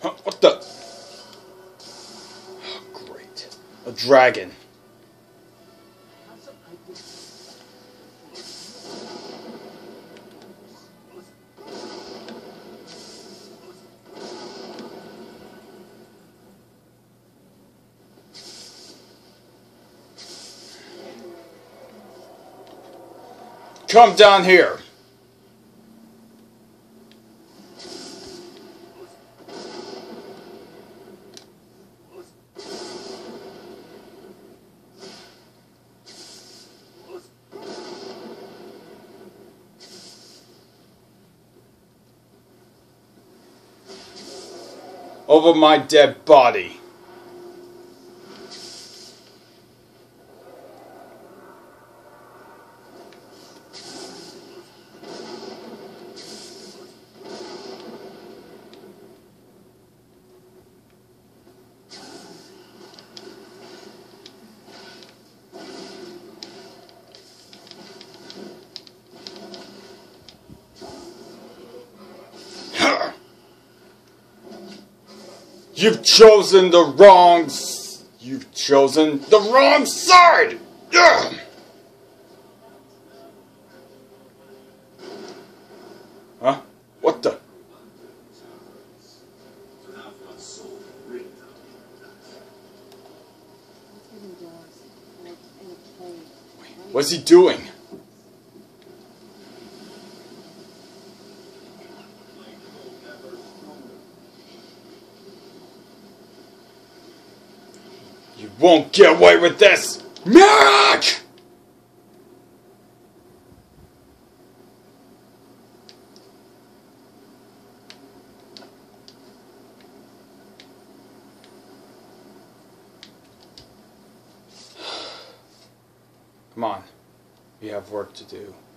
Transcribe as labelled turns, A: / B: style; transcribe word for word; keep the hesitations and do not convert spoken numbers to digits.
A: Huh, what the? Oh, great. A dragon. Come down here. Over my dead body. You've chosen the wrong... S You've chosen the wrong side! Ugh. Huh? What the? What's he doing? You won't get away with this! Merrick! Come on. We have work to do.